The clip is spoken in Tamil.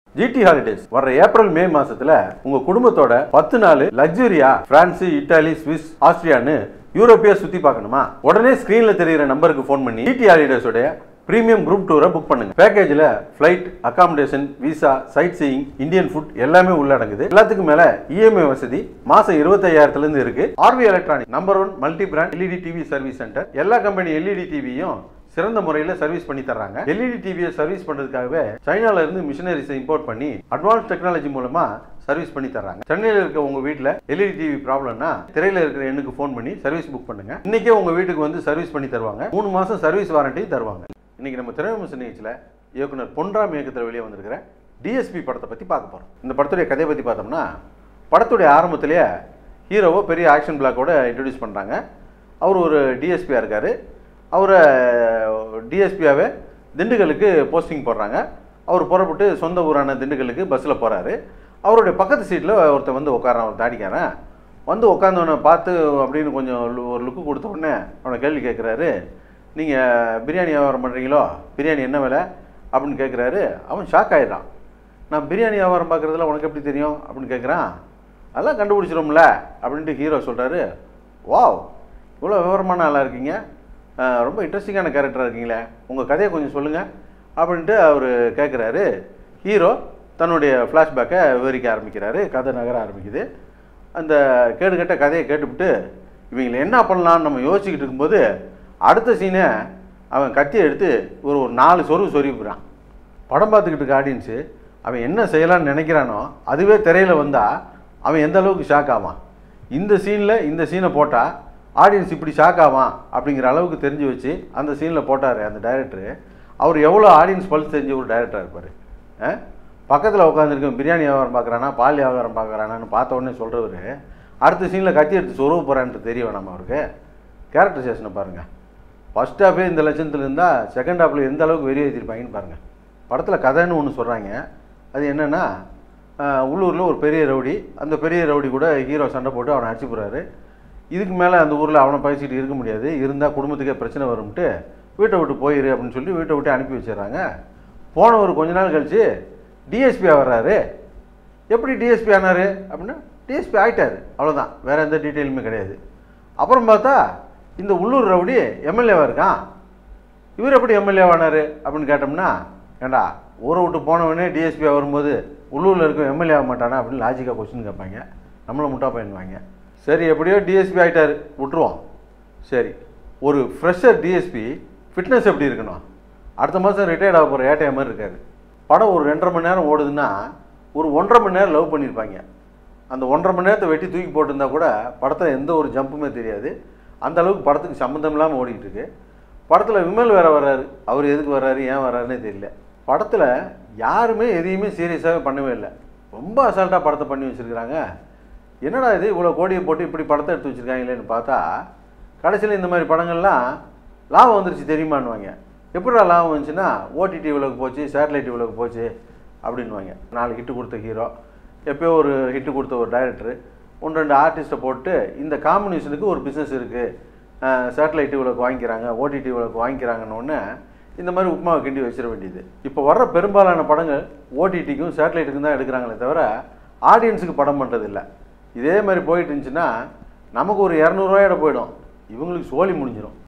GT Holidays வர ஏப்ரல் மே மாசத்துல உங்க குடும்பத்தோட 10 நாள் லக்ஸரியா பிரான்ஸ், இத்தாலி, ஸ்விஸ், ஆஸ்திரியான்னு யூரோப்பியா சுத்தி பார்க்கணுமா? உடனே ஸ்கிரீன்ல தெரியுற நம்பருக்கு ஃபோன் பண்ணி GT Holidays உடைய பிரீமியம் குரூப் டூரை புக் பண்ணுங்க. பேக்கேஜ்ல flight, accommodation, visa, sight seeing, Indian food எல்லாமே உள்ளடங்குது. எல்லாத்துக்கும் மேல EMI வசதி மாசம் 25,000 இருந்து இருக்கு. RV electronic number 1 multi brand LED TV service centre. எல்லா கம்பெனி LED டிவியும் சிறந்த முறையில் சர்வீஸ் பண்ணி தர்றாங்க. LED டிவியை சர்வீஸ் பண்றதுக்காகவே சைனால இருந்து மிஷினரிஸை இம்போர்ட் பண்ணி அட்வான்ஸ் டெக்னாலஜி மூலமா சர்வீஸ் பண்ணி தர்றாங்க. சென்னையில் இருக்க உங்க வீட்டில் LED டிவி ப்ராப்ளம்னா திரையில இருக்கிற எண்ணுக்கு ஃபோன் பண்ணி சர்வீஸ் புக் பண்ணுங்க. இன்னைக்கே உங்க வீட்டுக்கு வந்து சர்வீஸ் பண்ணி தருவாங்க. 3 மாசம் சர்வீஸ் வாரண்டி தருவாங்க. இன்னைக்கு நம்ம திரைவிமர்சன நிகழ்ச்சியில் இயக்குனர் பொன்ராம் இயக்கத்தில் வெளியே வந்திருக்கிற DSP படத்தை பற்றி பார்க்க போகிறோம். இந்த படத்துடைய கதையை பற்றி பார்த்தோம்னா, படத்துடைய ஆரம்பத்திலேயே ஹீரோவை பெரிய ஆக்ஷன் பிளாக்கோட இன்ட்ரடியூஸ் பண்ணுறாங்க. அவர் ஒரு DSPயாக இருக்கார். அவரை DSPயாகவே திண்டுக்கலுக்கு போஸ்டிங் போடுறாங்க. அவர் புறப்பட்டு சொந்த ஊரான திண்டுக்கலுக்கு பஸ்ஸில் போகிறாரு. அவருடைய பக்கத்து சீட்டில் ஒருத்தர் வந்து உட்காரான். அவர் தாடிக்காரன் வந்து உட்காந்தவனை பார்த்து அப்படின்னு கொஞ்சம் ஒரு லுக்கு கொடுத்த உடனே அவனை கேள்வி கேட்குறாரு, நீங்கள் பிரியாணி வியாபாரம் பண்ணுறீங்களோ, பிரியாணி என்ன விலை அப்படின்னு கேட்குறாரு. அவன் ஷாக் ஆகிடுறான். நான் பிரியாணி வியாபாரம் பார்க்குறதுல உனக்கு எப்படி தெரியும் அப்படின்னு கேட்குறான். அதெல்லாம் கண்டுபிடிச்சிடும்ல அப்படின்ட்டு ஹீரோ சொல்கிறாரு. வாவ், இவ்வளோ விவரமான ஆளாக இருக்கீங்க, ரொம்ப இன்ட்ரெஸ்டிங்கான கேரக்டராக இருக்கீங்களே, உங்கள் கதையை கொஞ்சம் சொல்லுங்கள் அப்படின்ட்டு அவர் கேட்குறாரு. ஹீரோ தன்னுடைய ஃப்ளாஷ்பேக்கை விவரிக்க ஆரம்பிக்கிறாரு. கதை நகர ஆரம்பிக்குது. அந்த கேடுகட்ட கதையை கேட்டுவிட்டு இவங்களை என்ன பண்ணலான்னு நம்ம யோசிச்சுக்கிட்டு இருக்கும்போது அடுத்த சீனை அவன் கத்தியை எடுத்து ஒரு 4 சொருவிடுறான். படம் பார்த்துக்கிட்டு இருக்க ஆடியன்ஸு அவன் என்ன செய்யலான்னு நினைக்கிறானோ அதுவே திரையில் வந்தால் அவன் எந்த அளவுக்கு ஷாக் ஆவான். இந்த சீனை போட்டால் ஆடியன்ஸ் இப்படி ஷாக் ஆவான் அப்படிங்கிற அளவுக்கு தெரிஞ்சு வச்சு அந்த சீனில் போட்டார் அந்த டைரக்டரு. அவர் எவ்வளோ ஆடியன்ஸ் பல்ஸ் தெரிஞ்ச ஒரு டைரக்டராக இருப்பார். பக்கத்தில் உட்காந்துருக்க பிரியாணி வியாபாரம் பார்க்குறானா பால் வியாபாரம் பார்க்குறானான்னு பார்த்த உடனே சொல்கிறவர் அடுத்த சீனில் கத்தி எடுத்து சொருவ போகிறான்ட்டு தெரிய வேணாமா அவருக்கு? கேரக்டரைசேஷனை பாருங்கள். ஃபஸ்ட் ஹாஃபே இந்த லட்சத்தில் இருந்தால் செகண்ட் ஹாஃபில் எந்த அளவுக்கு வெறி ஏற்றிருப்பாங்கன்னு பாருங்கள். படத்தில் கதைன்னு ஒன்று சொல்கிறாங்க. அது என்னென்னா, உள்ளூரில் ஒரு பெரிய ரவுடி, அந்த பெரிய ரவுடி கூட ஹீரோ சண்டை போட்டு அவனை அடிச்சு போகிறாரு. இதுக்கு மேலே அந்த ஊரில் அவனை பேசிக்கிட்டு இருக்க முடியாது, இருந்தால் குடும்பத்துக்கே பிரச்சனை வரும்ட்டு வீட்டை விட்டு போயிரு அப்படின்னு சொல்லி வீட்டை விட்டு அனுப்பி வச்சிடறாங்க. போனவர் கொஞ்ச நாள் கழித்து DSPயாக வர்றாரு. எப்படி DSP ஆனார் அப்படின்னா, DSP ஆகிட்டார், அவ்வளோதான், வேறு எந்த டீட்டெயிலுமே கிடையாது. அப்புறம் பார்த்தா இந்த உள்ளூர் ரவுடி MLAவாக இருக்கான். இவர் எப்படி MLAவானார் அப்படின்னு கேட்டோம்னா, ஏண்டா ஊரை விட்டு போனவனே DSPயாக வரும்போது உள்ளூரில் இருக்க MLA ஆக மாட்டானா அப்படின்னு லாஜிக்காக கொஸ்டின் கேட்பாங்க. நம்மளை முட்டா பயன்வாங்க. சரி, எப்படியோ DSP ஆகிட்டார், விட்டுருவோம். சரி, ஒரு ஃப்ரெஷர் DSP ஃபிட்னஸ் எப்படி இருக்கணும்? அடுத்த மாதம் ரிட்டையர்ட் ஆக போகிற ஏட்டையா மாதிரி இருக்காரு. படம் ஒரு 2.5 மணி நேரம் ஓடுதுன்னா ஒரு 1.5 மணி நேரம் லவ் பண்ணியிருப்பாங்க. அந்த 1.5 மணி நேரத்தை வெட்டி தூக்கி போட்டிருந்தா கூட படத்தில் எந்த ஒரு ஜம்புமே தெரியாது. அந்த அளவுக்கு படத்துக்கு சம்மந்தம் இல்லாமல் ஓடிக்கிட்டு இருக்கு. படத்தில் விமல் வேறு வர்றாரு. அவர் எதுக்கு வர்றாரு, ஏன் வர்றாருன்னே தெரியல. படத்தில் யாருமே எதையுமே சீரியஸாகவே பண்ணவே இல்லை. ரொம்ப அசால்ட்டாக படத்தை பண்ணி வச்சுருக்கிறாங்க. என்னடா இது இவ்வளோ கோடியை போட்டு இப்படி படத்தை எடுத்து வச்சுருக்காங்களேன்னு பார்த்தா கடைசியில் இந்த மாதிரி படங்கள்லாம் லாபம் வந்துருச்சு தெரியுமான்னுவாங்க. எப்படிடா லாபம் வந்துச்சுன்னா, OTT இவ்வளோக்கு போச்சு, சேட்டலைட் இவ்வளோக்கு போச்சு அப்படின்வாங்க. 4 ஹிட்டு கொடுத்த ஹீரோ, எப்போயோ ஒரு ஹிட்டு கொடுத்த ஒரு டைரக்டரு, 1-2 ஆர்டிஸ்ட்டை போட்டு இந்த காம்பினேஷனுக்கு ஒரு பிஸ்னஸ் இருக்குது, சேட்டலைட் இவ்வளோக்கு வாங்கிக்கிறாங்க, OTT இவ்வளோக்கு வாங்கிக்கிறாங்கன்னு இந்த மாதிரி உப்புமாவை கிண்டி வச்சிட வேண்டியது. இப்போ வர்ற பெரும்பாலான படங்கள் OTTக்கும் சேட்டலைட்டுக்கும் தான் எடுக்கிறாங்களே தவிர ஆடியன்ஸுக்கு படம் பண்ணுறதில்லை. இதே மாதிரி போயிட்டு இருந்துச்சுன்னா நமக்கு ஒரு 200 ரூபாயோட போயிடும், இவங்களுக்கு சோலி முடிஞ்சிடும்.